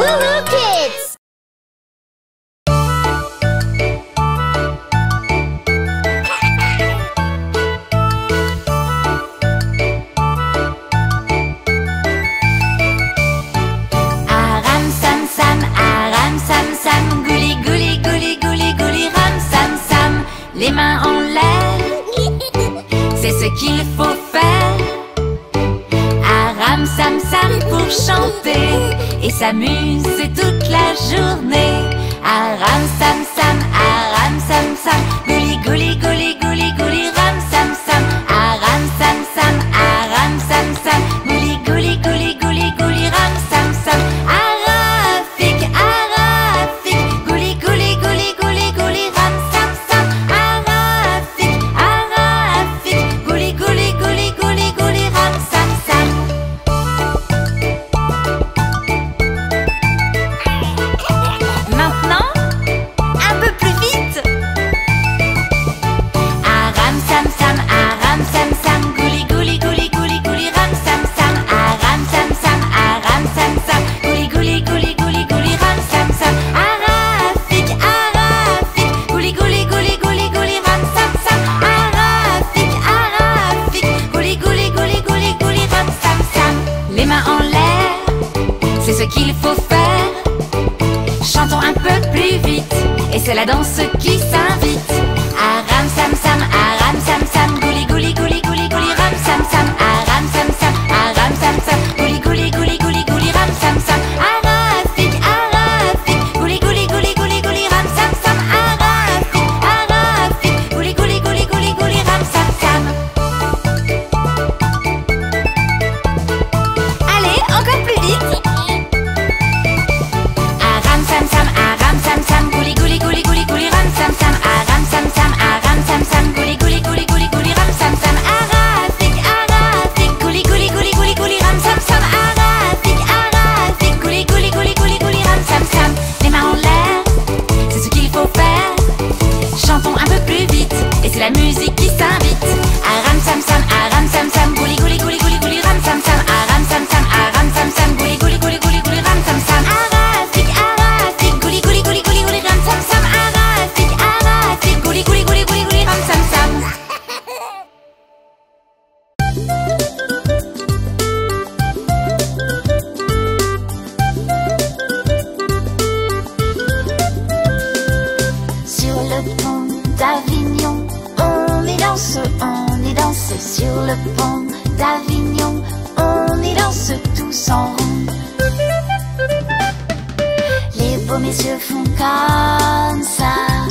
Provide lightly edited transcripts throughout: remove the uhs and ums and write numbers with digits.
Woohoo Kids! Aram sam sam, aram sam sam, gouli gouli gouli gouli gouli ram sam sam. Les mains en l'air, c'est ce qu'il faut faire. Aram sam sam pour chanter et s'amuser toute la journée. Aram sam sam, gouli gouli gouli gouli gouli ram sam sam. Aram sam sam, gouli gouli gouli gouli gouli ram sam sam. Arafik, arafik, gouli gouli gouli gouli gouli ram sam sam. Arafik, arafik, gouli gouli gouli gouli gouli ram sam sam. Maintenant, un peu plus vite. Aram sam sam, gouli gouli gouli gouli gouli ram sam sam. Aram sam sam, gouli gouli gouli gouli gouli ram sam sam. Arafik, arafik, gouli gouli gouli gouli gouli ram sam sam. Arafik, arafik, gouli gouli gouli gouli gouli ram sam sam. Les mains en l'air, c'est ce qu'il faut faire. Chantons un peu plus vite, et c'est la danse qui s'invite. Aram sam sam, gouli gouli gouli gouli gouli ram sam sam. Aram sam sam, gouli gouli gouli gouli gouli ram sam sam. Arafik, arafik, gouli gouli gouli gouli gouli ram sam sam. Arafik, arafik, gouli gouli gouli gouli gouli ram sam sam. Allez, encore plus vite. Aram sam sam, gouli gouli gouli gouli gouli ram sam sam. Aram sam sam, gouli gouli gouli gouli gouli ram sam sam. Arafik, arafik, gouli gouli gouli gouli gouli ram sam sam. Arafik, arafik, gouli gouli gouli gouli gouli ram sam sam. Les mains en l'air, c'est ce qu'il faut faire. Chantons un peu plus vite, et c'est la musique qui s'invite. Aram sam sam, gouli gouli gouli gouli gouli ram sam sam. Aram sam sam, gouli gouli gouli gouli gouli ram sam sam. Arafik, arafik, gouli gouli gouli gouli gouli ram sam sam. Arafik, arafik, gouli gouli gouli gouli gouli ram sam sam. Sur le pont d'Avignon, on y danse sur le pont d'Avignon, on y danse tous en rond. Les beaux messieurs font comme ça,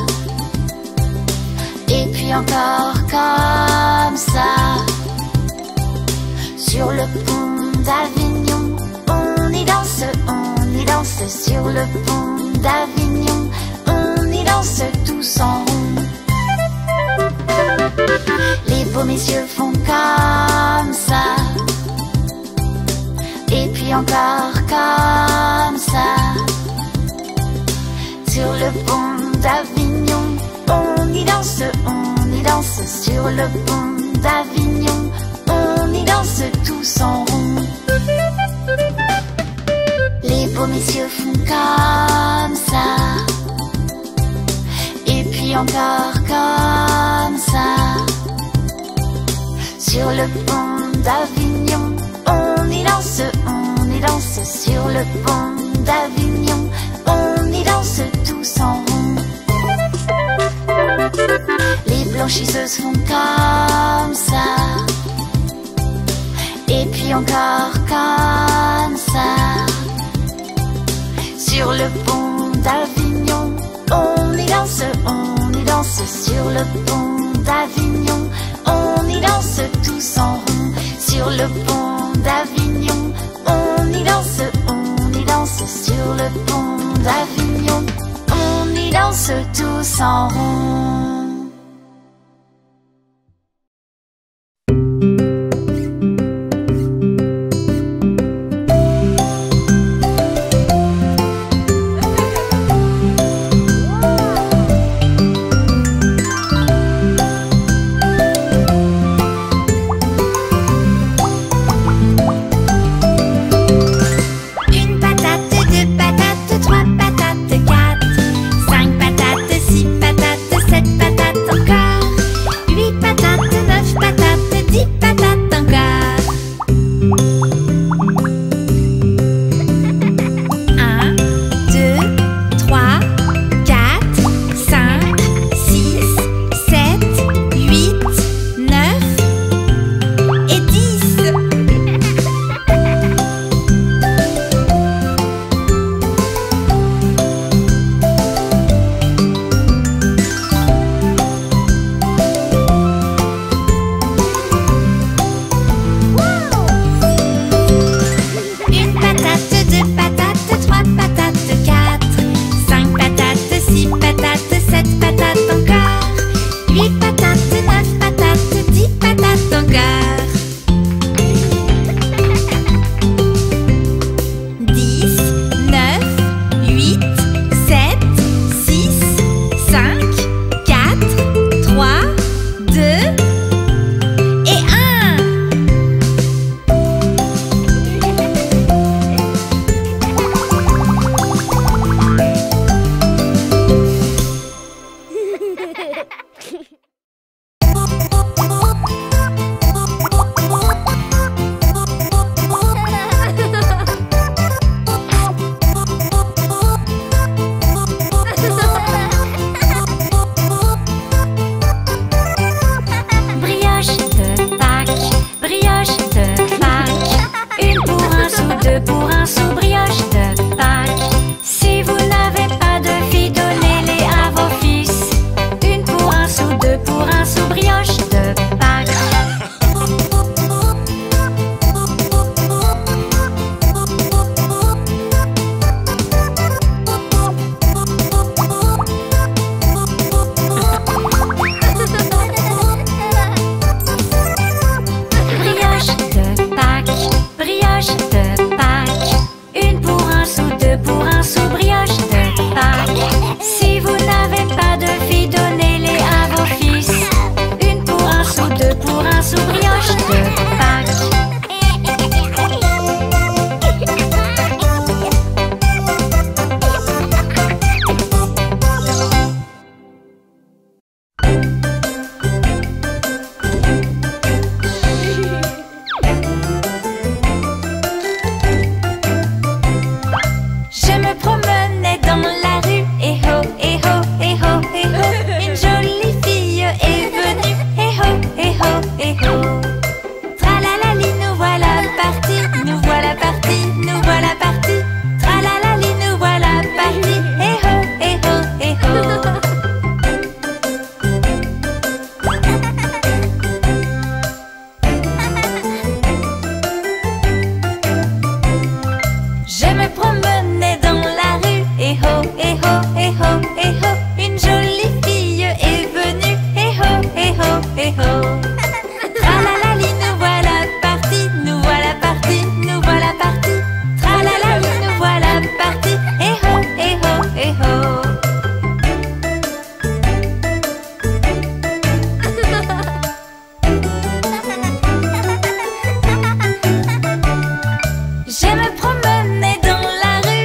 et puis encore comme ça. Sur le pont d'Avignon, on y danse sur le pont d'Avignon, on y danse tous en rond. Les beaux messieurs font comme ça, et puis encore comme ça. Sur le pont d'Avignon, on y danse sur le pont d'Avignon, on y danse tous en rond. Les beaux messieurs font comme ça, et puis encore comme ça. Sur le pont d'Avignon, on y danse sur le pont d'Avignon, on y danse tous en rond. Les blanchisseuses font comme ça, et puis encore comme ça. Sur le pont d'Avignon, on y danse sur le pont d'Avignon, on y danse tous en rond. Sur le pont d'Avignon, on y danse sur le pont d'Avignon, on y danse tous en rond. Une patate, deux patates. Je me promenais dans la rue, et ho, et ho, et ho, et ho. Une jolie fille est venue, et ho, et ho, et ho. Tralalali, nous voilà partis, nous voilà partis, nous voilà partis. Tralalali, nous voilà partis, et ho, et ho, et ho. Je me promenais dans la rue.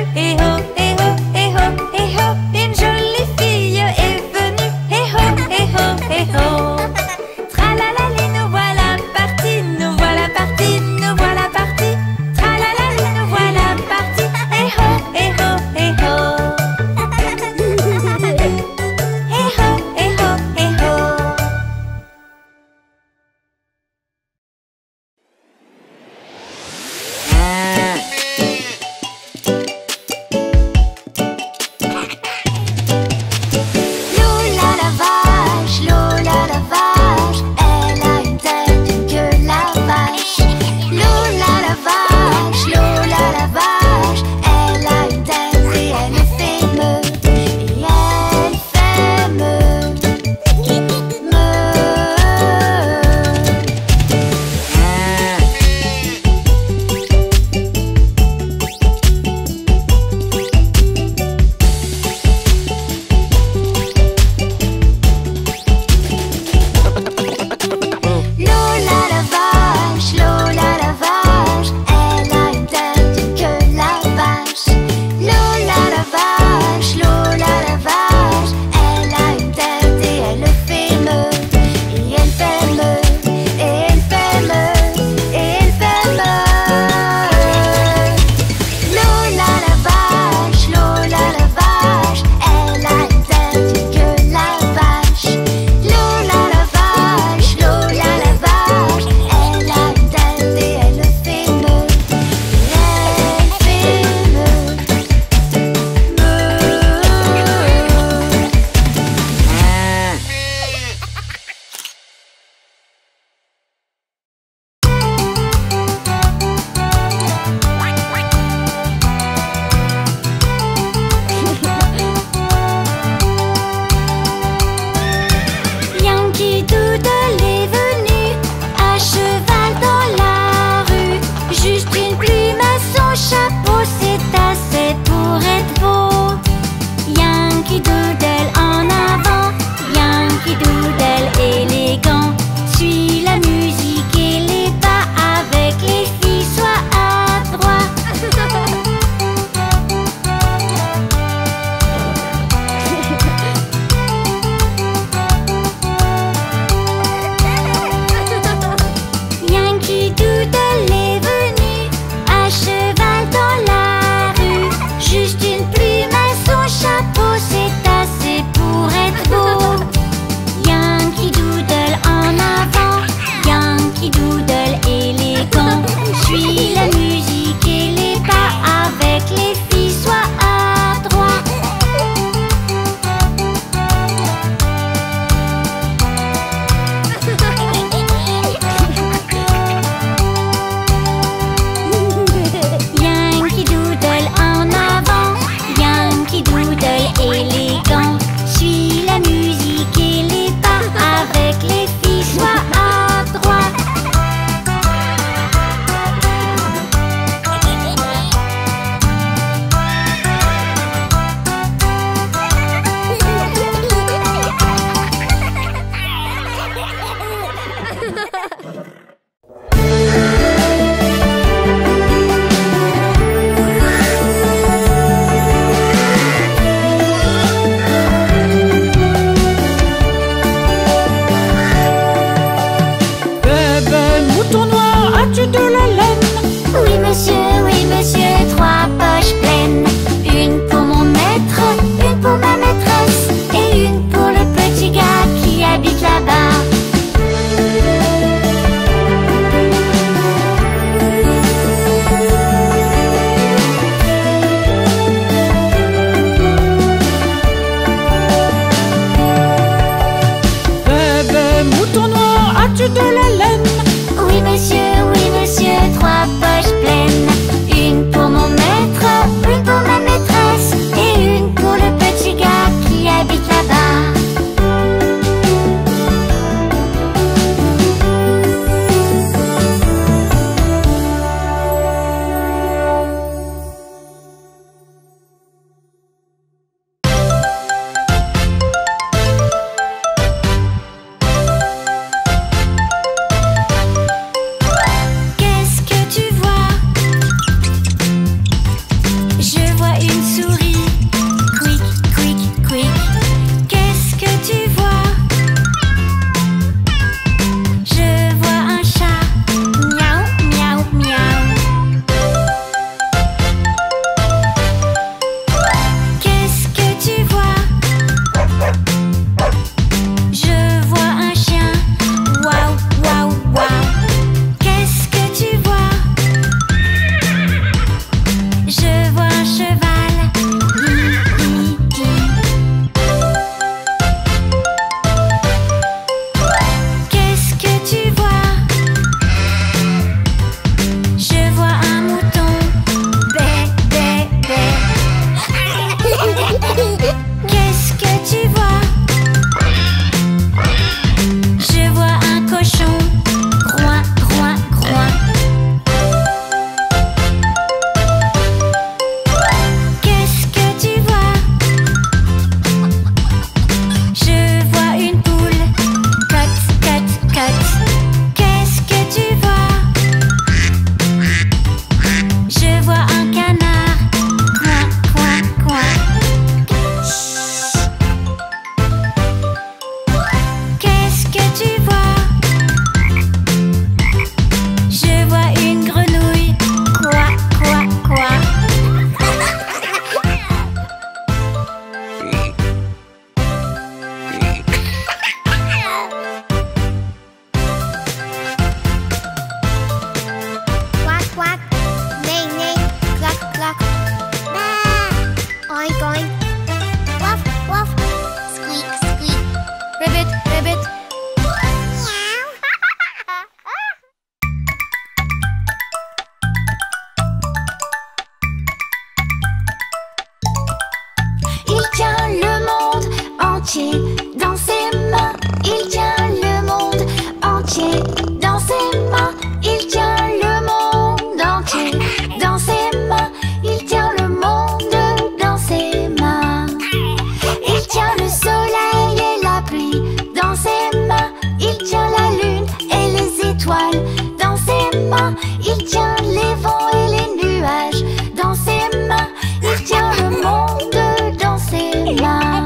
entier. Dans ses mains, il tient le monde entier. Dans ses mains, il tient le monde entier. Dans ses mains, il tient le monde dans ses mains. Il tient le soleil et la pluie. Dans ses mains, il tient la lune et les étoiles. Dans ses mains, il tient les vents et les nuages. Dans ses mains, il tient le monde dans ses mains.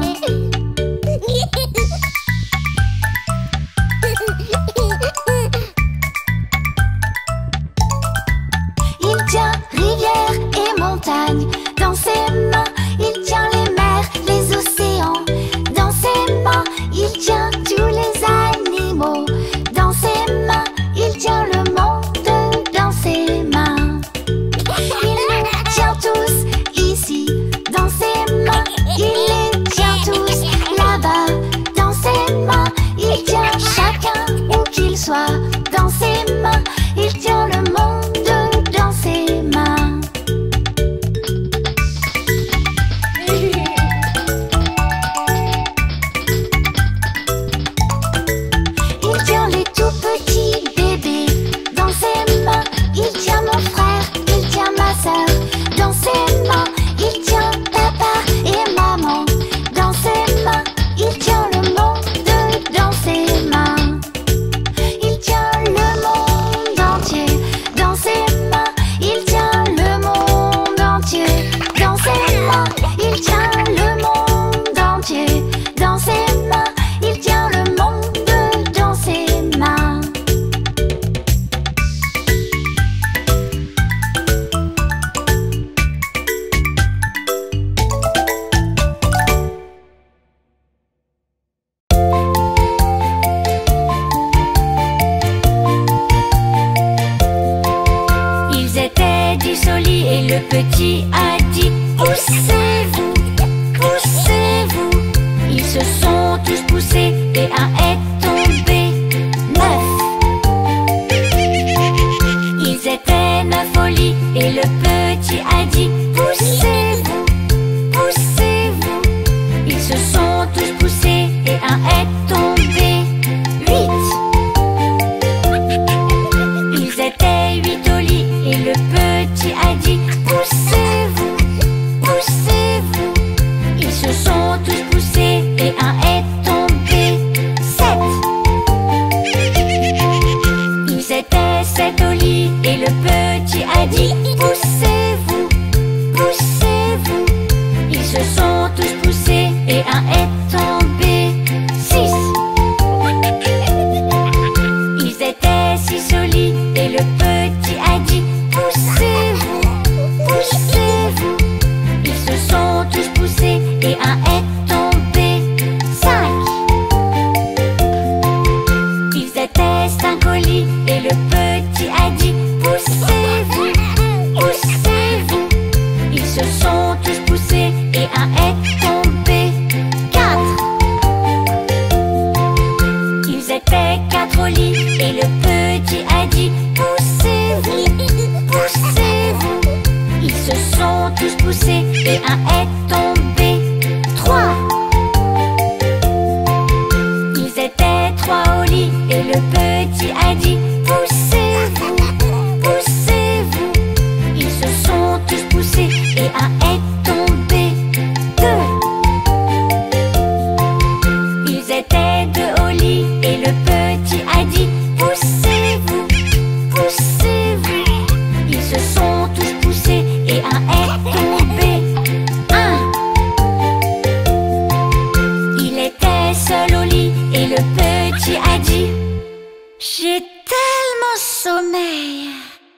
Il tient rivières et montagnes. Dans ses mains, il tient les mers, les océans. Dans ses mains, il tient tous les animaux. Dans ses mains, il tient le monde dans ses mains. Il nous tient tous ici. Dans ses mains, il les tient tous là-bas. Dans ses mains, il tient chacun où qu'il soit. Dans ses mains, il tient le monde dans ses mains. Il tient les tout petits bébés. Dans ses mains, il tient mon frère, il tient ma sœur. Dans ses mains, il tient papa et maman. Dans ses mains, il tient le monde dans ses mains. Il tient le monde entier. Dans ses mains, il tient le monde entier. Dans ses mains, il tient le monde entier. Dans ses mains, il tient le monde dans ses mains. Ils étaient 10 au lit et le petit a dit: poussez-vous, poussez-vous. Ils se sont tous poussés et un est tombé. 9. Ils étaient 9 au lit et le petit a dit: poussez-vous, poussez-vous. Ils se sont tous poussés et un est tombé. 8. Ils étaient 8 au lit et le petit a dit: poussez-vous, poussez-vous. Ils se sont tous poussés et un est tombé. 7. Ils étaient 7 au lit et le petit a dit: poussez-vous, poussez-vous. Ils se sont tous poussés et un est tombé. 6. Ils étaient 6 au lit et le petit a dit: poussez-vous, poussez-vous. Ils se sont tous poussés et un est tombé. 5. Ils étaient 5 au lit et le petit a dit: poussez-vous, poussez-vous. Ils se sont tous poussés et un est tombé. 4. Ils étaient 4 au lit et le petit a dit: poussez-vous, poussez-vous. Ils se sont tous poussés et un est tombé. 3. Ils étaient 3 au lit et le petit a dit: poussez-vous, poussez-vous. Ils se sont tous poussés et un est tombé. 2. Ils étaient 2 au lit et le petit a dit: poussez-vous, poussez-vous. Ils se sont tous poussés et un est tombé. 1. Il était seul au lit et le petit a dit: j'ai tellement sommeil.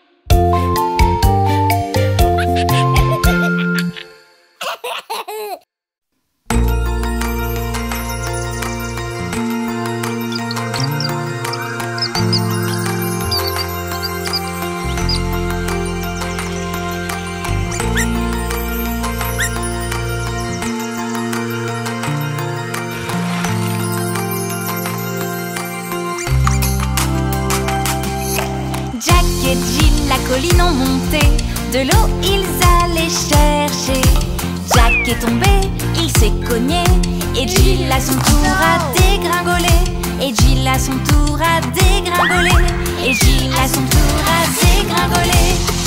colline ont monté, de l'eau ils allaient chercher. Jack est tombé, il s'est cogné, et Jill Jill à son tour a dégringolé. Et Jill à son tour a dégringolé. Et Jill à son tour a dégringolé.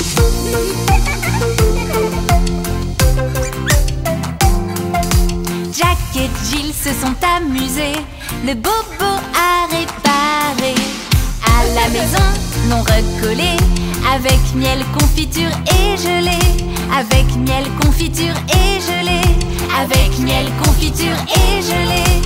Jack et Jill se sont amusés, le bobo à réparer. À la maison, l'on recollé avec miel, confiture et gelée. Avec miel, confiture et gelée. Avec miel, confiture et gelée.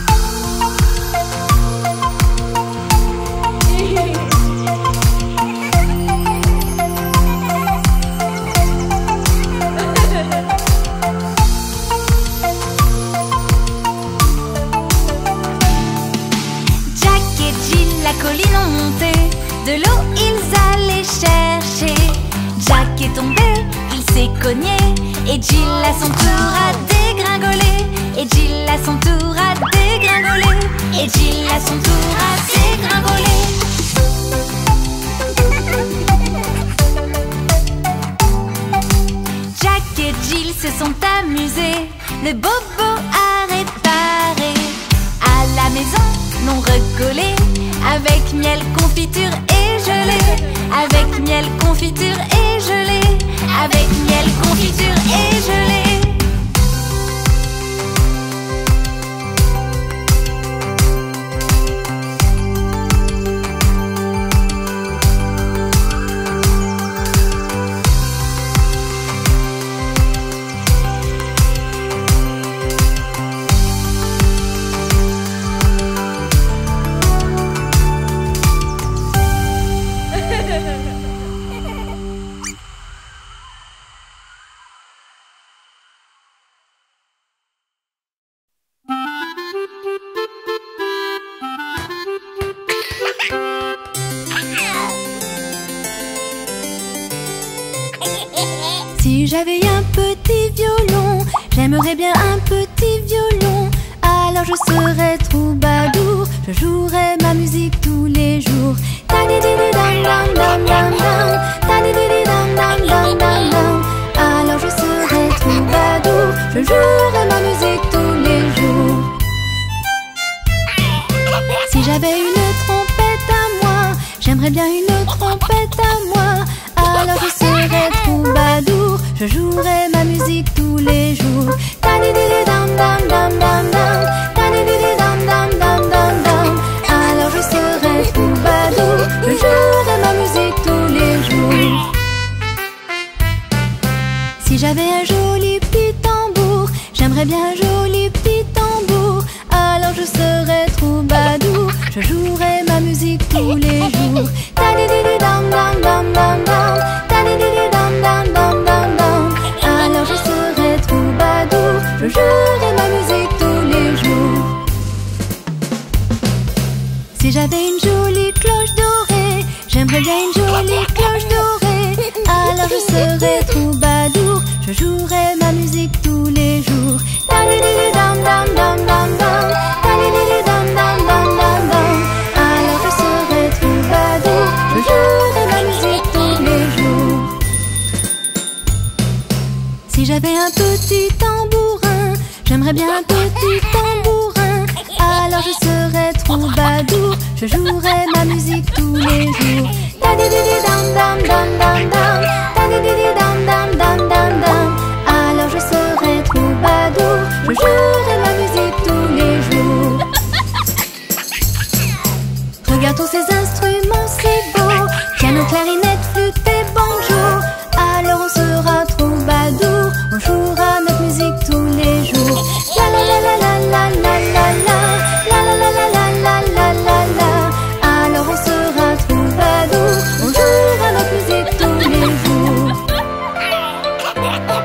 Jack et Jill la colline ont monté, de l'eau ils allaient chercher. Jack est tombé, il s'est cogné, et Jill à son tour a dégringolé. Et Jill à son tour a dégringolé. Et Jill à son tour a dégringolé. Jack et Jill se sont amusés, le bobo à réparer. À la maison, l'on recollé avec miel, confiture et gelée. Avec miel, confiture et gelée. Avec miel, confiture et gelée. Si j'avais un petit violon, j'aimerais bien un petit violon. Alors je serais troubadour, je jouerais ma musique tous les jours. Ta-di-di-di-dam-dam-dam-dam-dam, ta-di-di-di-dam-dam-dam-dam-dam. Alors je serais troubadour, je jouerais ma musique tous les jours. Si j'avais une trompette à moi, j'aimerais bien une trompette à moi. Alors je serais troubadour, je jouerai ma musique tous les jours. Ta-di-di-di-dam-dam-dam-dam-dam, ta-di-di-di-dam-dam-dam-dam-dam. Alors je serai troubadour, je jouerai ma musique tous les jours. Si j'avais un joli petit tambour, j'aimerais bien un joli petit tambour. Alors je serai troubadour, je jouerai ma musique tous les jours. Ta-di-di-di-dam-dam-dam-dam-dam, ta-di-di-di-dam-dam-dam-dam-dam. Alors je serai troubadour, je jouerai ma musique tous les jours. Si j'avais une jolie cloche dorée, j'aimerais bien une jolie cloche dorée. Alors je serai troubadour, je jouerai ma musique tous les jours. Ta-di-di-di-dam-dam-dam-dam-dam, ta-di-di-di-dam-dam-dam-dam-dam. Alors je serai troubadour, je jouerai ma musique tous les jours. Si j'avais un petit tambourin, j'aimerais bien un petit tambourin. Alors je serai troubadour, je jouerai ma musique tous les jours. Ta-di-di-di-dam-dam-dam-dam-dam, ta-di-di-di-dam-dam-dam-dam-dam. Alors je serai troubadour, je jouerai ma musique tous les jours. Regarde tous ces instruments, c'est beau. Piano, clarinette, flûte et banjo. Alors on sera troubadour, on jouera notre musique tous les jours. La la la la la la la la la, la la la la la la la la la. Alors on sera troubadour, on jouera notre musique tous les jours.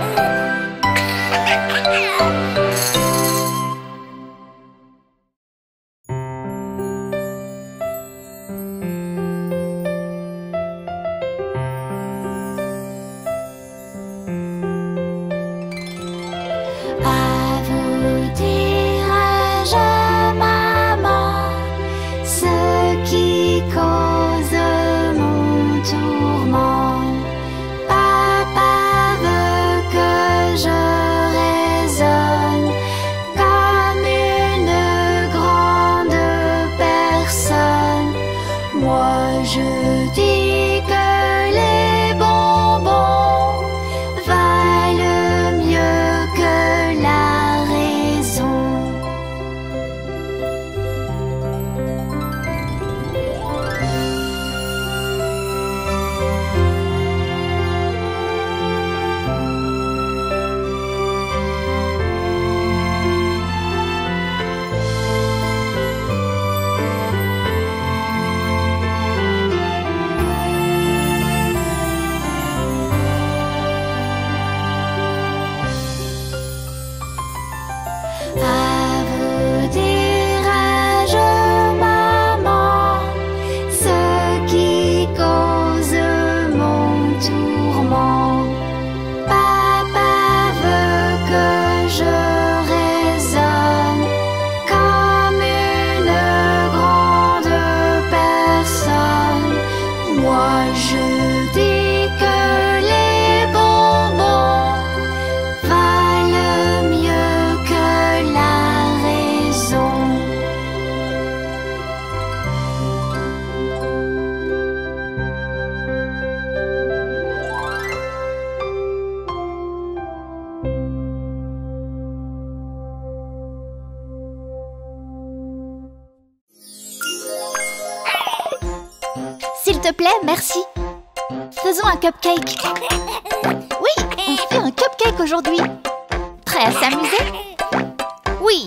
plaît, merci. Faisons un cupcake. Oui, on fait un cupcake aujourd'hui. Prêt à s'amuser? Oui.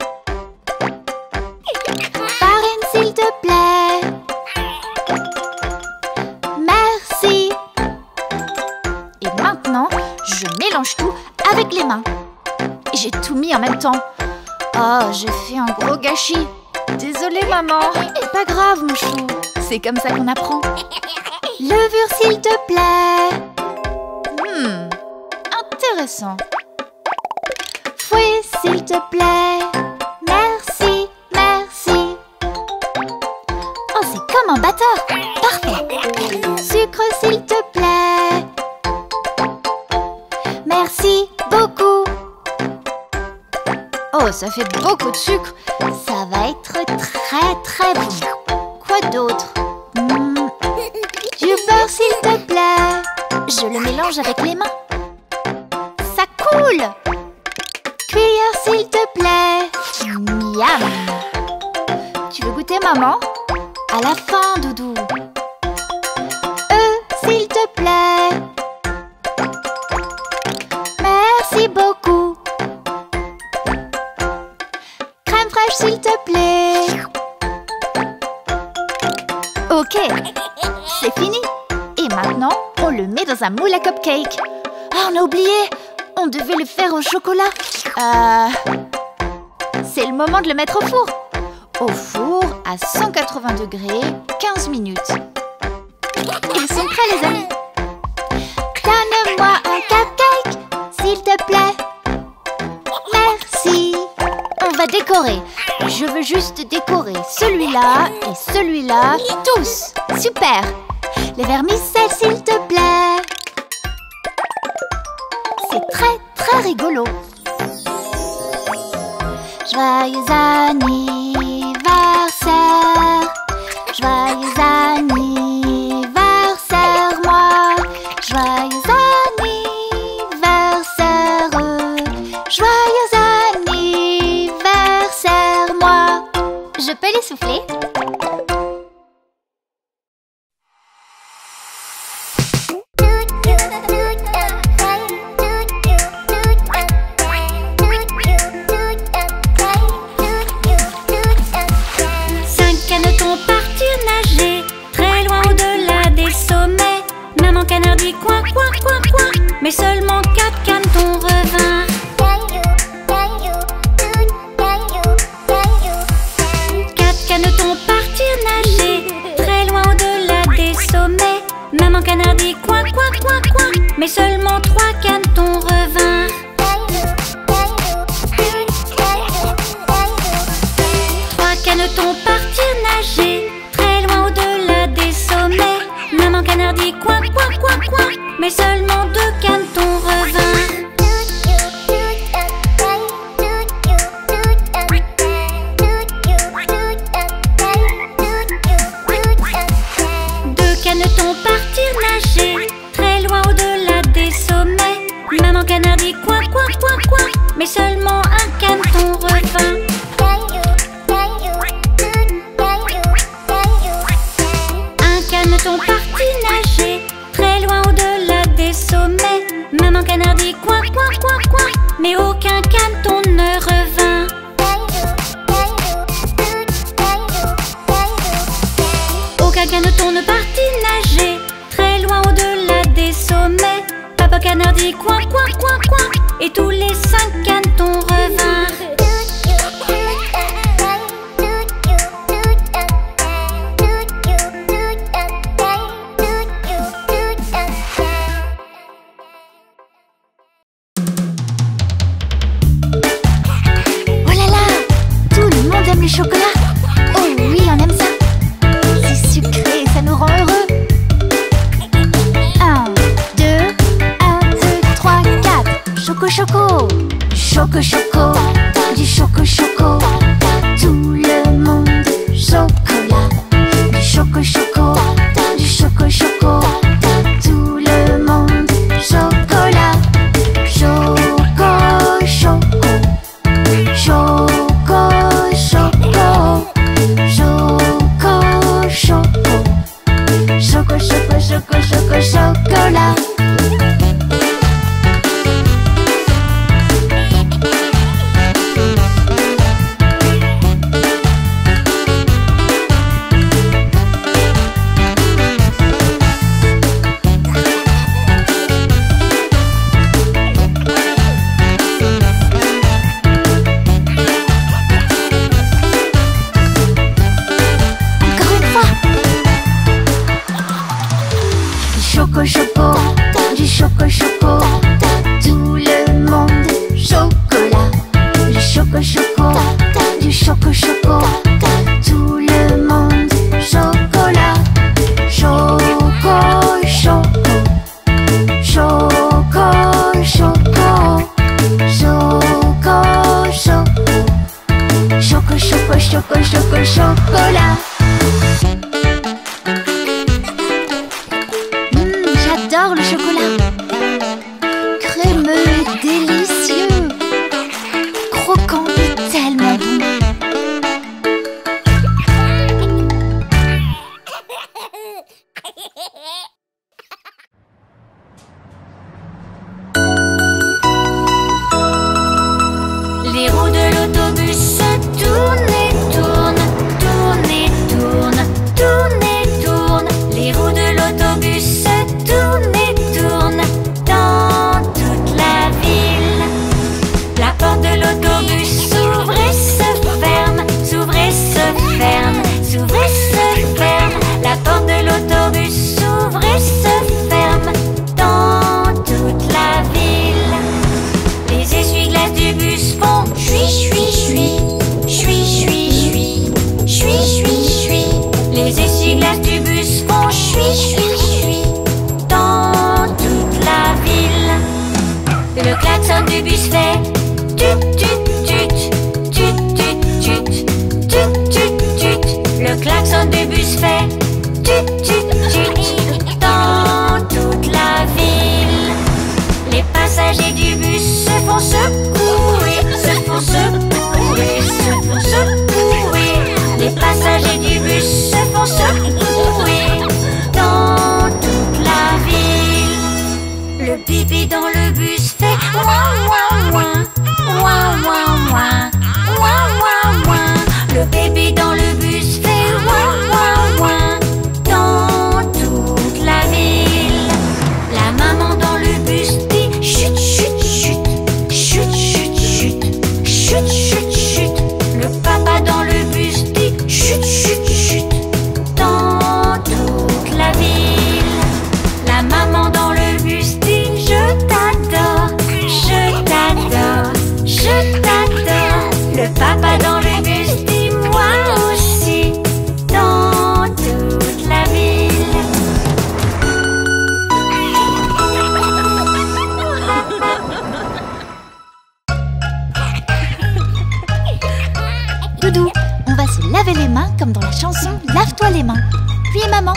Farine, s'il te plaît. Merci. Et maintenant, je mélange tout avec les mains. Et j'ai tout mis en même temps. Oh, j'ai fait un gros gâchis. Désolée, maman. Pas grave, mon chou. C'est comme ça qu'on apprend. Levure, s'il te plaît. Intéressant. Fouet, s'il te plaît. Merci, merci. Oh, c'est comme un batteur. Parfait. Sucre, s'il te plaît. Merci beaucoup. Oh, ça fait beaucoup de sucre. Ça va être très très bon. Quoi d'autre? Du beurre, s'il te plaît. Je le mélange avec les mains. Ça coule. Cuillère, s'il te plaît. Miam. Tu veux goûter, maman? À la fin, doudou. S'il te plaît. Merci beaucoup. Crème fraîche, s'il te plaît. Ok, c'est fini. Et maintenant, on le met dans un moule à cupcake. Ah, on a oublié. On devait le faire au chocolat. C'est le moment de le mettre au four. Au four à 180 degrés, 15 minutes. Ils sont prêts, les amis. Donne-moi un cupcake, s'il te plaît. Merci. On va décorer. Je veux juste décorer celui-là et celui-là, tous. Super. Les vermicelles, s'il te plaît. C'est très, très rigolo. Joyeux anniversaire. Joyeux anniversaire, moi. Joyeux anniversaire. Joyeux anniversaire, moi. Je peux les souffler? Canard dit coin, coin, coin, coin, mais seulement 4 canetons revinrent. 4 canetons partirent nager, très loin au-delà des sommets. Maman canard dit coin, coin, coin, coin, mais seulement 3 canetons revinrent. 3 canetons partirent nager, très loin au-delà des sommets. Maman canard dit coin, coin, coin, coin, mais seulement 2 canetons revinrent. 2 canetons partirent nager, très loin au-delà des sommets. Maman canard dit coin, coin, coin, coin, mais seulement 1 caneton revint. 1 caneton partit nager, très loin au-delà des sommets. Maman canard dit coin, coin, coin, coin, mais aucun caneton ne revint. Aucun caneton ne partit nager, très loin au-delà des sommets. Papa canard dit coin, coin, coin, coin, et tous les 5 canetons revinrent. Le chocolat. Oh oui, on aime ça. C'est sucré, ça nous rend heureux. 1, 2, 1, 2, 3, 4. Choco choco. Choco choco. Du choco choco. Tout le monde chocolat. Du choco choco. Du choco choco. Tout le monde chocolat. Choco choco. Choco. Choco, choco, choco, klaxon du bus fait tut tut tut, tut tut tut, tut tut tut. Le klaxon du bus fait tut tut tut dans toute la ville. Les passagers du bus se font secouer, se font secouer, se font secouer. Les passagers du bus se font secouer dans toute la ville. Le bébé dans le bus fait ouin ouin ouin, ouin ouin ouin, ouin ouin ouin. Le bébé dans le bus fait ouin ouin ouin dans toute la ville. La maman dans le bus dit chut chut chut, chut chut chut, chut chut chut. Le papa dans le bus dit chut chut chut dans toute la ville. La maman dans le bus dit je t'adore, je t'adore, je t'adore. Le papa dans le bus dit moi aussi dans toute la ville. Doudou, on va se laver les mains comme dans la chanson Lave-toi les mains. Puis maman.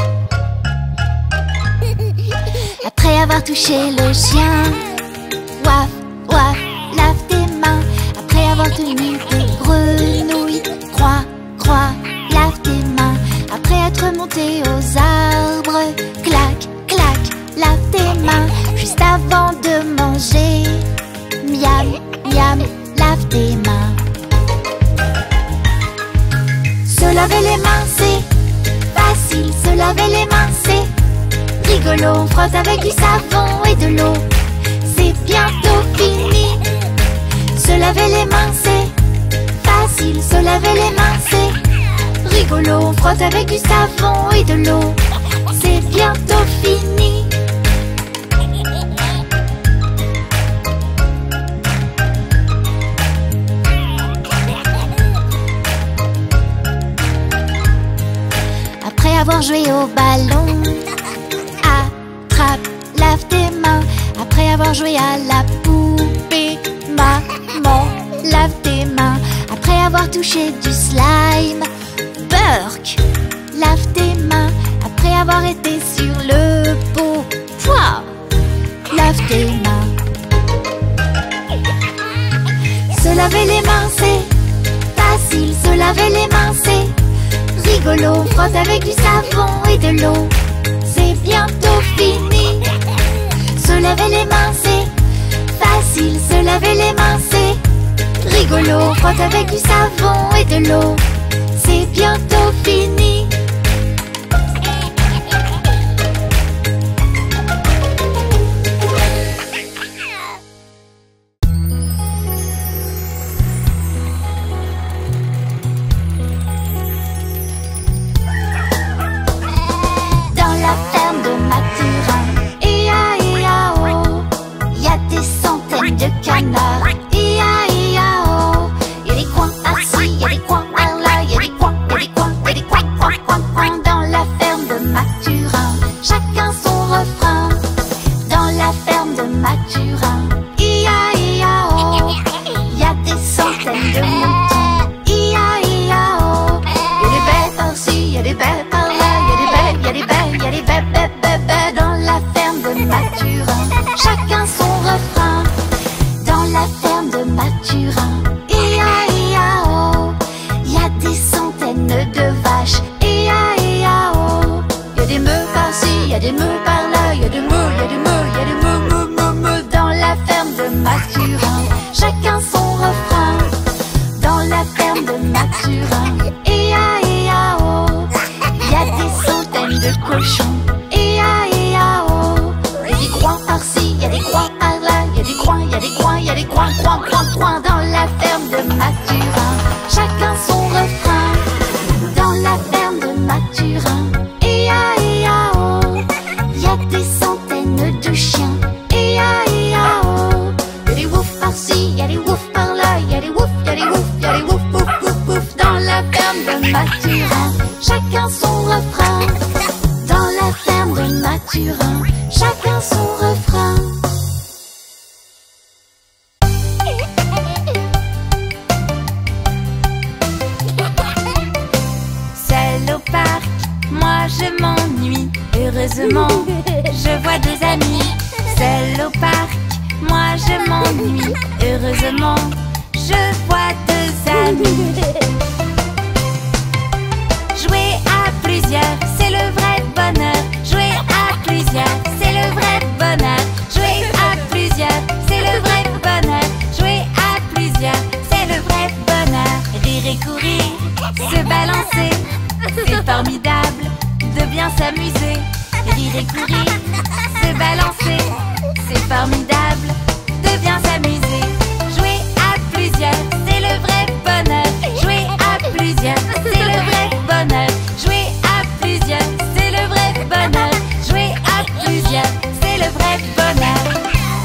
Après avoir touché le chien, ouaf, ouaf, lave tes mains. Après avoir tenu des grenouilles, croix, croix, lave tes mains. Après être monté aux arbres, clac, clac, lave tes mains. Juste avant de manger, miam, miam, lave tes mains. Se laver les mains, c'est facile. Se laver les mains, c'est rigolo. On frotte avec du savon et de l'eau. C'est bientôt fini. Se laver les mains, c'est facile. Se laver les mains, c'est rigolo. On frotte avec du savon et de l'eau. C'est bientôt fini. Après avoir joué au ballon, attrape, lave tes mains. Après avoir joué à la poupée, maman, lave tes mains. Après avoir touché du slime, Burk, lave tes mains. Après avoir été sur le pot, pouah, lave tes mains. Se laver les mains, c'est facile. Se laver les mains, c'est rigolo. On frotte avec du savon et de l'eau. C'est bientôt fini. Se laver les mains, c'est facile. Se laver les mains, c'est rigolo. On frotte avec du savon et de l'eau. C'est bientôt fini. De canards, ia-ia-o. Y'a des coins par-ci, y'a des coins par-là. Y'a des coins, y'a des coins, y'a des coins, coins, coins, coins. Dans la ferme de Mathurin, chacun son refrain. Dans la ferme de Mathurin, ia-ia-o. Y'a des centaines de moutons, ia-ia-o. Y'a des baies par-ci, y'a des baies par-là. Y'a des baies, y'a des baies, y'a des baies, baies, baies, baies. Dans la ferme de Mathurin, chacun son refrain. Dans la ferme de Mathurin, ia-ia-o. Y'a des centaines de vaches, ia-ia-o. Y'a des meux par-ci, y'a des meux par-là. Y'a des meux, y'a des meux, y'a des meux, meux, meux, meux. Dans la ferme de Mathurin, chacun son refrain. Dans la ferme de Mathurin, ia-ia-o. Y'a des centaines de cochons, ia-ia-o. Y'a des groins par-ci, y'a des groins par-là. Y'a des coins, y'a des coins, y'a des coins, coins, coins, coins. Dans la ferme de Mathurin, chacun son refrain. Dans la ferme de Mathurin, ia-ia-o. Y'a des centaines de chiens, ia-ia-o. Y'a des woufs par-ci, y'a des woufs par-là. Y'a des woufs, y'a des woufs, y'a des woufs, wouf, wouf, wouf. Dans la ferme de Mathurin, chacun son refrain. Dans la ferme de Mathurin, chacun son refrain. je m'ennuie. Heureusement, je vois des amis. Seul au parc, moi je m'ennuie. Heureusement, je vois deux amis. Jouer à plusieurs, c'est le vrai bonheur. Jouer à plusieurs, c'est le vrai bonheur. Jouer à plusieurs, c'est le vrai bonheur. Jouer à plusieurs, c'est le vrai bonheur. Rire et courir, se balancer, c'est formidable de bien s'amuser. Rire et courir, se balancer, c'est formidable de bien s'amuser. Jouer à plusieurs, c'est le vrai bonheur. Jouer à plusieurs, c'est le vrai bonheur. Jouer à plusieurs, c'est le vrai bonheur. Jouer à plusieurs, c'est le vrai bonheur.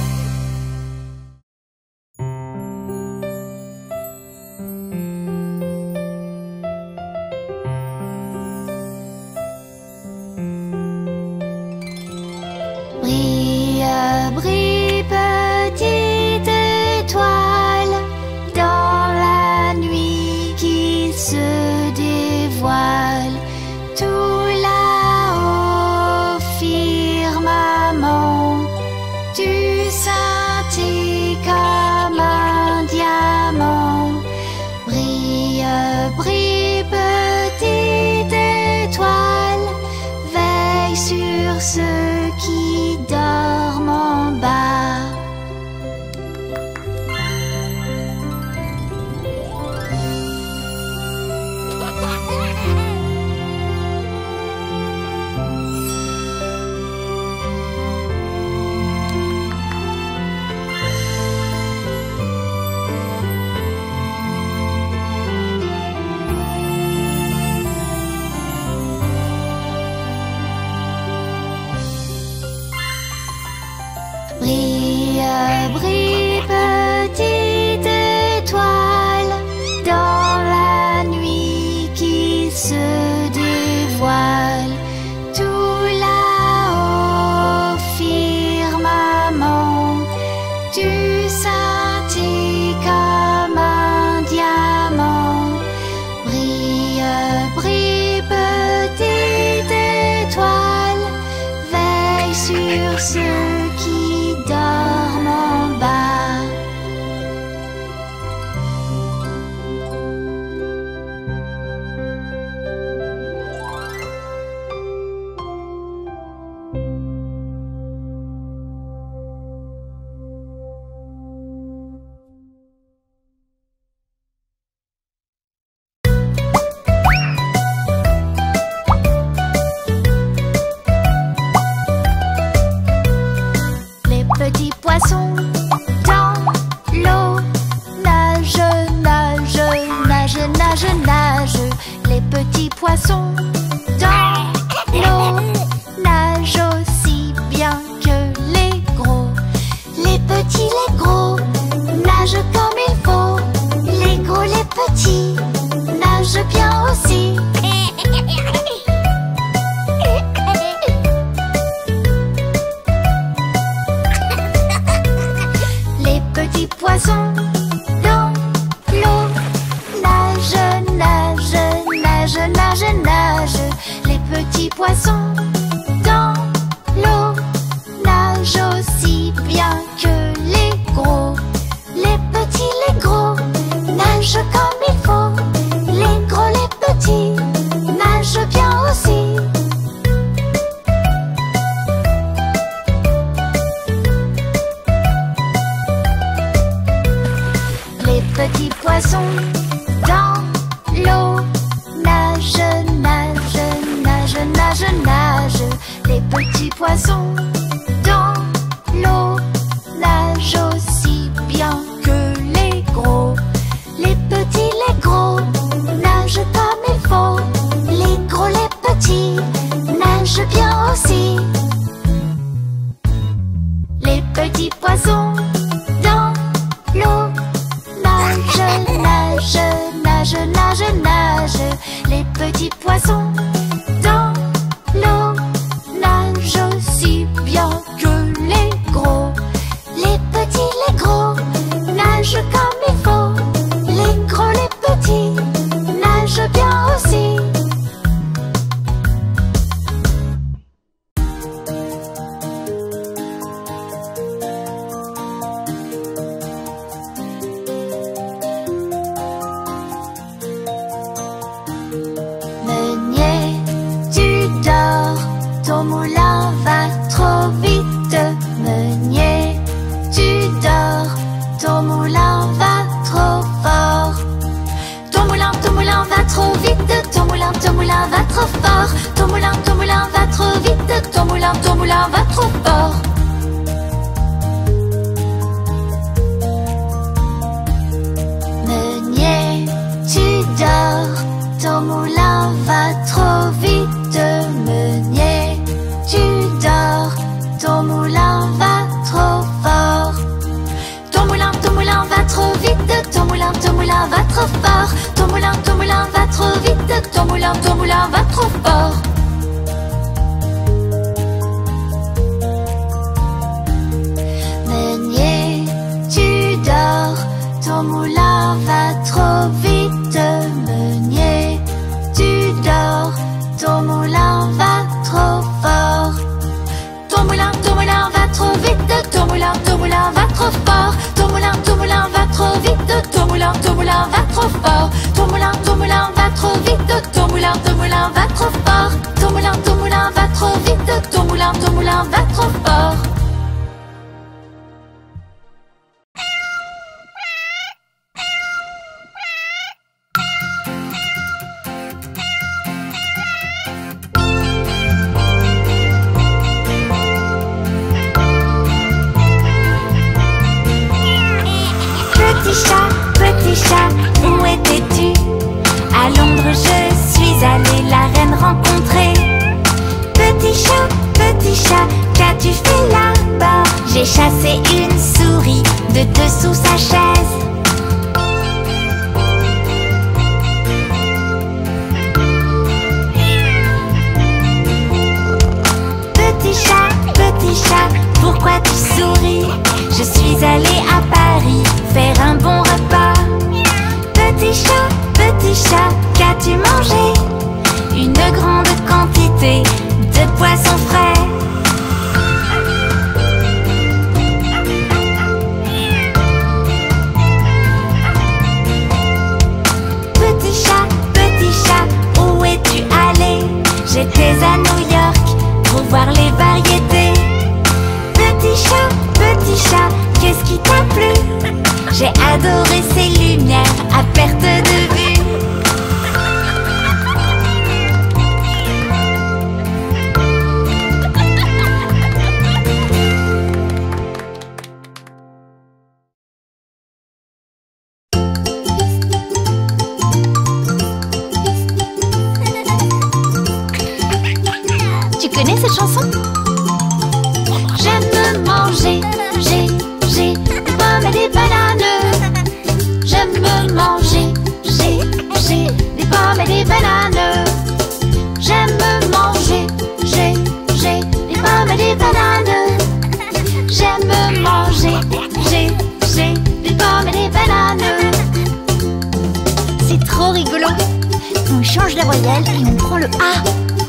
Brille, brille, petite étoile, dans la nuit qui se dévoile. Tout là-haut, firmament, tu scintilles comme un diamant. Brille, brille, petite étoile, veille sur ceux qui dorment en bas. Brille, brille, petite étoile, dans la nuit qui se dévoile. Tout là-haut, firmament, tu scintilles comme un diamant. Brille, brille, petite étoile, veille sur ceux qui dorment en bas. Les petits poissons dans l'eau nagent, nagent, nagent, nagent, nagent. Les petits poissons dans l'eau nagent aussi bien que les gros. Les petits, les gros nagent comme il faut. Les gros, les petits nagent bien aussi. Les petits poissons dans l'eau nagent, nagent, nagent, nagent, nagent. Les petits poissons dans l'eau nagent aussi bien que les gros. Les petits, les gros nagent comme il faut. Les gros, les petits nagent bien aussi. Les petits poissons dans l'eau nagent, nagent, nagent, nagent, nagent. Les petits poissons dans l'eau nagent aussi bien que les gros. Les petits, les gros nagent comme il faut. Les gros, les petits nagent bien aussi. Les petits poissons dans l'eau nagent, nagent, nagent, nagent, nagent. Les petits poissons dans l'eau nagent aussi bien que les gros. Les petits, les gros nagent comme il faut. Les gros, les petits nagent bien aussi. moulin va trop fort. Ton moulin va trop vite. Ton moulin va trop fort. Meunier, tu dors. Ton moulin va trop vite. Meunier, tu dors. Ton moulin va trop fort. Ton moulin va trop vite. Ton moulin va trop fort. Ton moulin va trop vite. Ton moulin va trop fort. Meunier, tu dors. Ton moulin va trop vite. Meunier, tu dors. Ton moulin va trop fort. Ton moulin va trop vite. Ton moulin va trop fort. Ton moulin va trop vite. Ton moulin va trop fort. Ton moulin va trop vite. Ton moulin va trop fort. Ton moulin va trop vite. Ton moulin va trop fort. Petit chat, où étais-tu? À Londres je suis allée la reine rencontrer. Petit chat, qu'as-tu fait là-bas? J'ai chassé une souris de dessous sa chaise. Petit chat, pourquoi tu souris? Je suis allée à Paris faire un bon repas. Petit chat, qu'as-tu mangé? Une grande quantité de poissons frais. Petit chat, où es-tu allé? J'étais à New York pour voir les variétés. Petit chat, qu'est-ce qui t'a plu? J'ai adoré ces lumières à perte de vue. Tu connais cette chanson? J'aime manger, j'ai des pommes et des bananes. J'aime manger, j'ai des pommes et des bananes. J'aime manger, j'ai des pommes et des bananes. J'aime manger, j'ai des pommes et des bananes. C'est trop rigolo. On change la voyelle et on prend le A.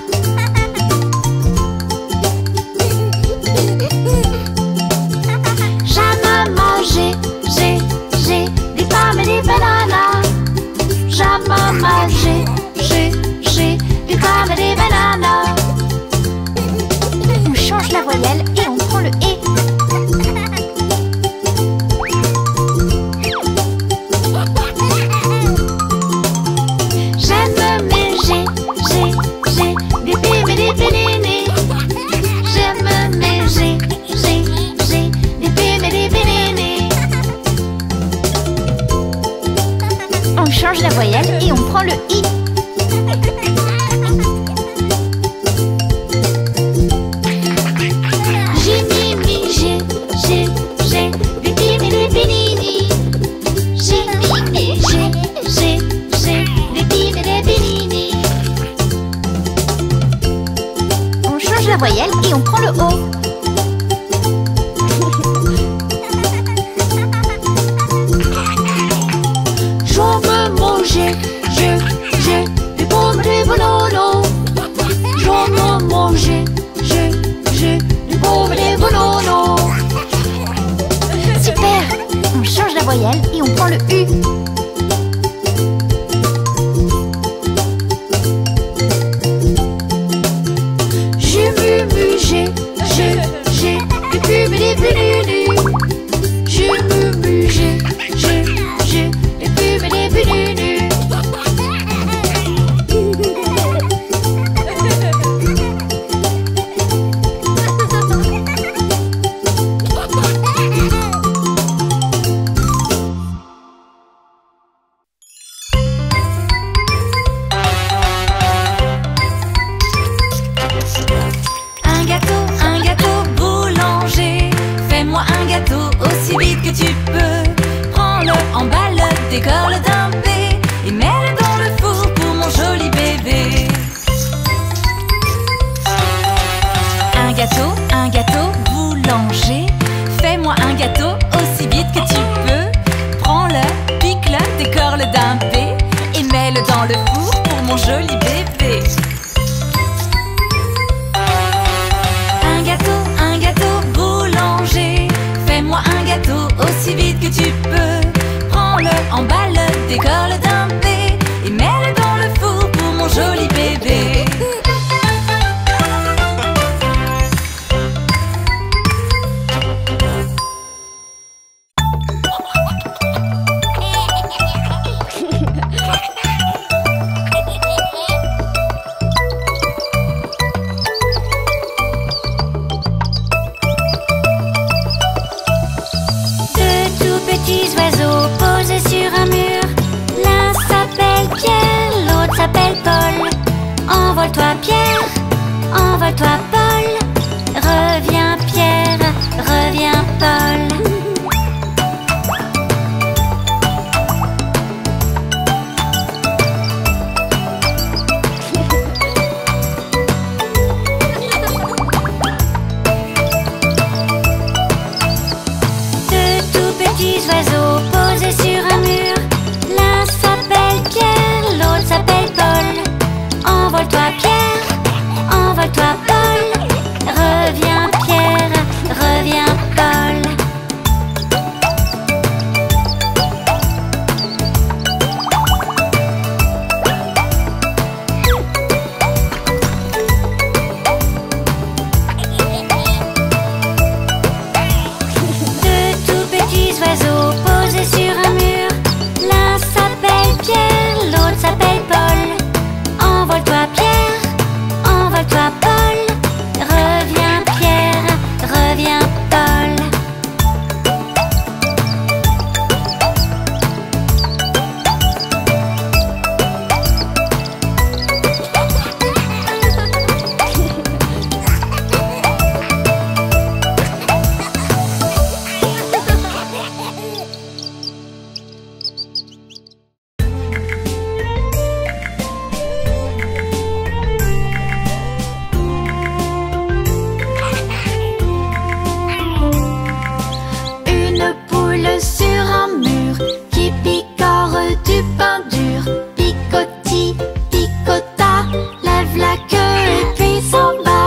J'ai des pommes et des bananes. J'aime manger, j'ai des pommes et des bananes. On change la voyelle et on prend le E. J'aime manger, j'ai des pim et des pénénés. J'aime manger, j'ai des pim et des pénénés. On change la voyelle et on prend le I. J'ai des pim et des pénini. J'ai des pim et des pénini. On change la voyelle et on prend le O. J'ai des pommes et des bananes. J'aime manger, j'ai des pommes et des bananes. Super! On change la voyelle et on prend le U. J'ai des pubs et des pénini. J'ai des pubs et des pénini. décore-le d'un P et mets-le dans le four pour mon joli bébé. Un gâteau, boulanger, fais-moi un gâteau aussi vite que tu peux. Prends-le, pique-le, décore-le d'un P et mets-le dans le four pour mon joli bébé. Un gâteau, boulanger, fais-moi un gâteau aussi vite que tu peux. Prends-le, emballe-le, décore-le d'un P et mets-le dans le four pour mon joli bébé. Envole-toi Pierre, envole-toi Paul. Reviens Pierre, reviens Paul. Deux tout petits oiseaux posés sur un mur. L'un s'appelle Pierre, l'autre s'appelle Paul. Envole-toi Pierre, envole-toi Paul. Reviens Pierre, reviens Paul. Deux tout petits oiseaux posés sur un mur. L'un s'appelle Pierre, l'autre s'appelle Paul. Envole-toi Pierre, envole-toi Paul. Reviens Pierre, reviens Paul. Une poule sur un mur qui picore du pain dur. Picoti, picota, lève la queue et puis s'en va.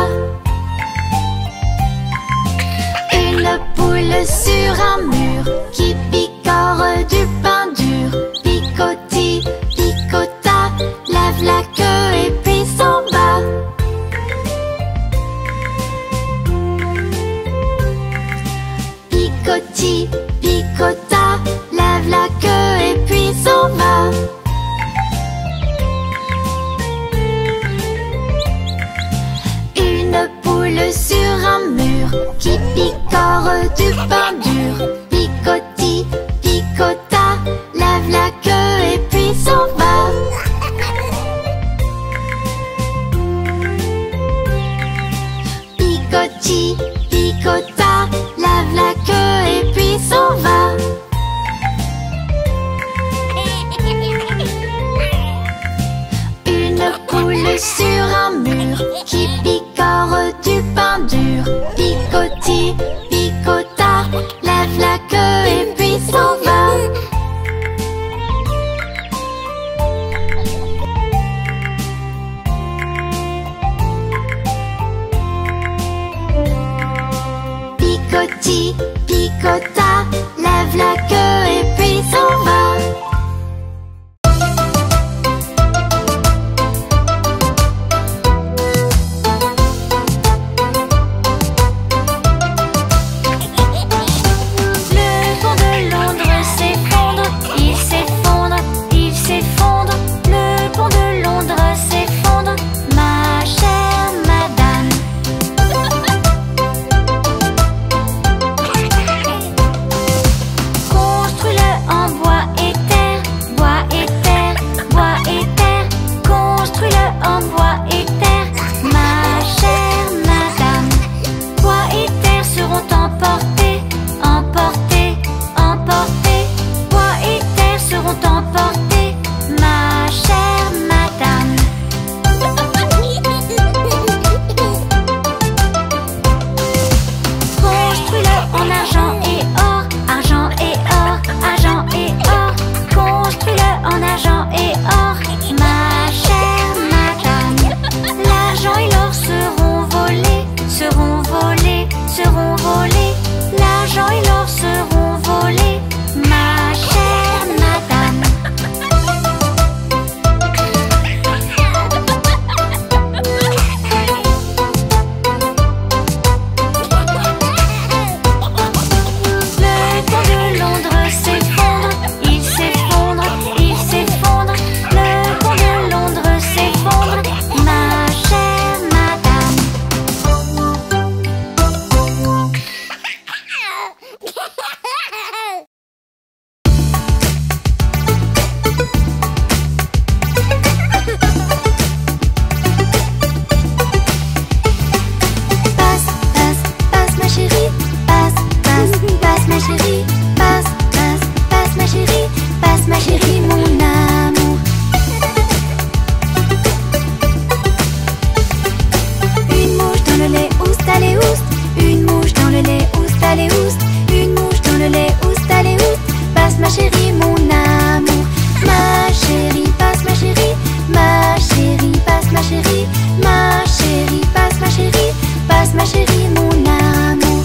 Une poule sur un mur qui picore du pain dur. Picoti, picota, lève la queue et puis s'en va. Picoti, picota, lève la queue et puis s'en va. Une poule sur un mur qui picore du pain dur. Picoti, picota, lève la queue et puis s'en va. Picoti, picota, lève la queue et puis s'en va. Une poule sur un mur qui picore du pain dur. Picoti, picota, lève passe ma chérie, mon amour. Une mouche dans le lait, oust, allez, oust. Une mouche dans le lait, oust, allez, oust. Une mouche dans le lait, oust, allez, oust. Passe ma chérie, mon amour. Ma chérie, passe ma chérie. Ma chérie, passe ma chérie. Ma chérie, passe ma chérie. Passe ma chérie, mon amour.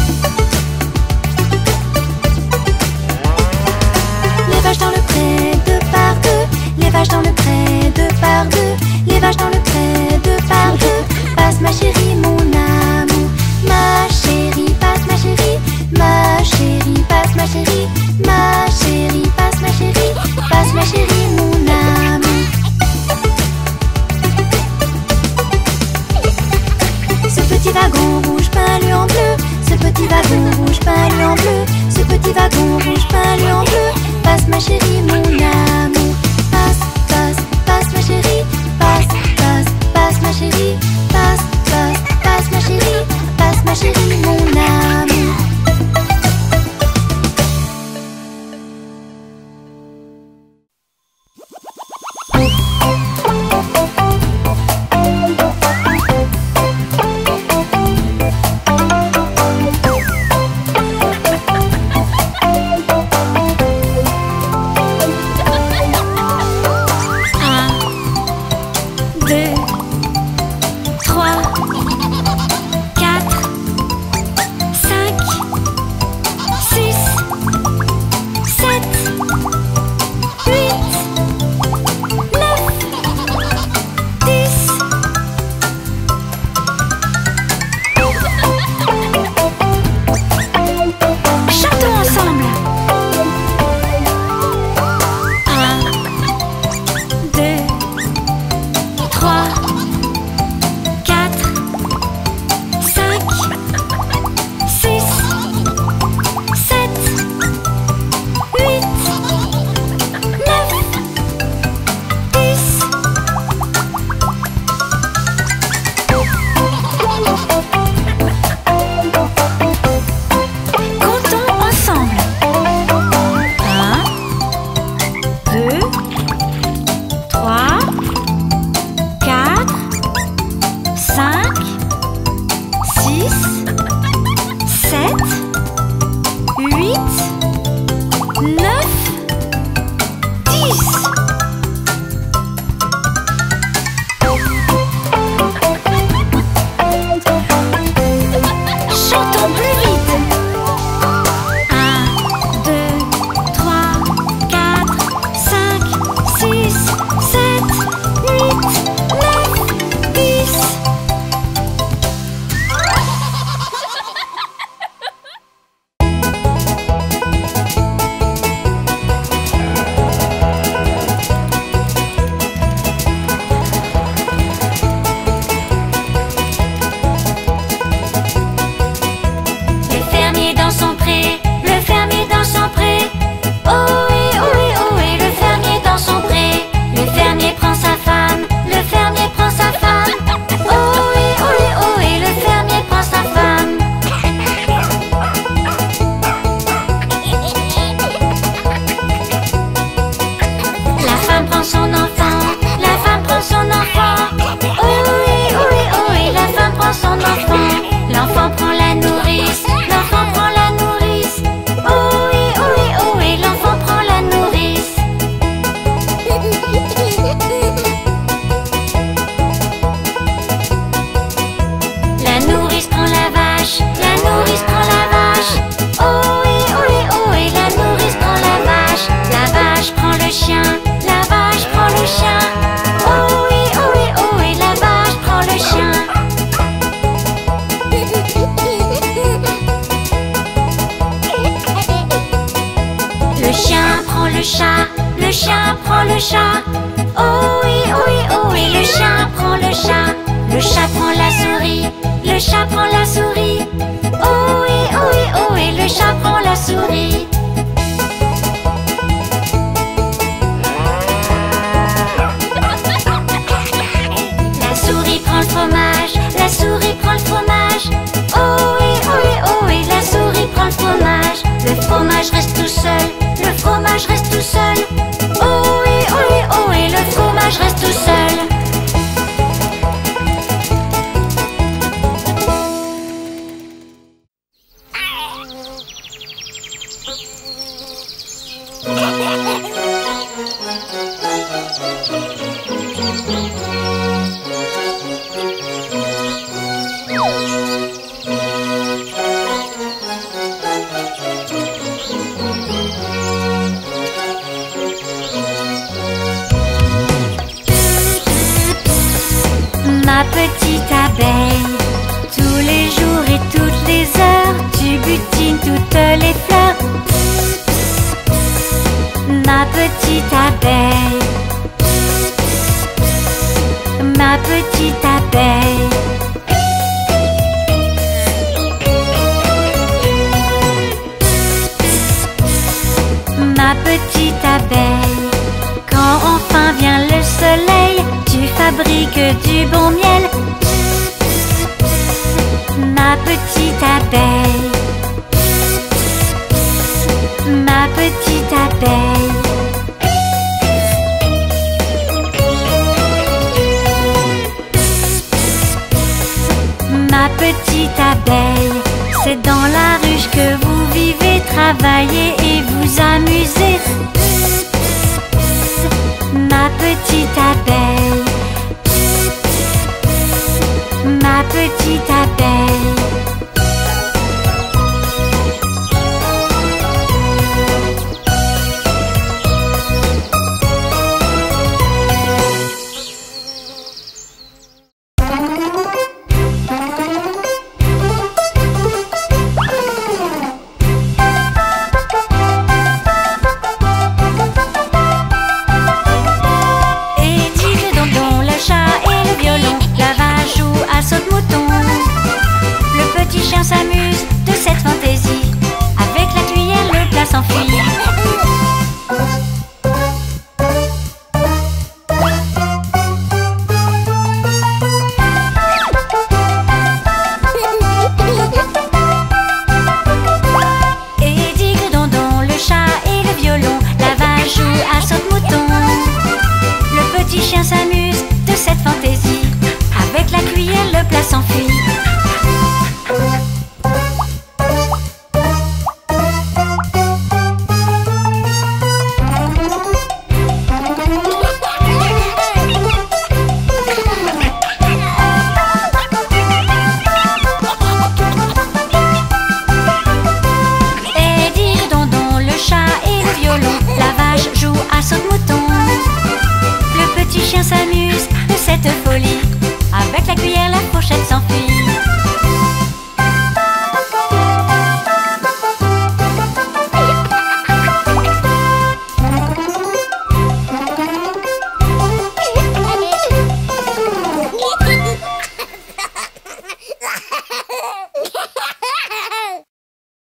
Les vaches dans le pré, deux par deux. Les vaches dans le pré, deux par deux. Les vaches dans le pré, deux par deux. Passe ma chérie, mon amour. Ma chérie, passe ma chérie. Ma chérie, passe ma chérie. Ma chérie, passe ma chérie. Passe ma chérie, mon amour. Ce petit wagon rouge peint-lui en bleu. Ce petit wagon rouge peint-lui en bleu. Ce petit wagon rouge peint-lui en bleu. Passe ma chérie, mon amour. Passe, passe, passe ma chérie. Passe, passe, passe ma chérie. Passe, passe, passe ma chérie. Passe ma chérie, mon amour. le chien prend le chat. Oh oui, oh oui, oh oui, le chien prend le chat. Le chat prend la souris, le chat prend la souris. Oh oui, oh oui, oh oui, le chat prend la souris. La souris prend le fromage, la souris prend le fromage. Oh oui, oh oui, oh oui, la souris prend le fromage. Le fromage reste tout seul, le fromage reste tout seul. petite abeille. Tous les jours et toutes les heures, tu butines toutes les fleurs. Ma petite abeille, ma petite abeille. Ma petite abeille, quand enfin vient le soleil, tu fabriques du bon miel. Ma petite abeille, ma petite abeille. Ma petite abeille, c'est dans la ruche que vous vivez, travaillez et vous amusez. Ma petite abeille, ma petite abeille.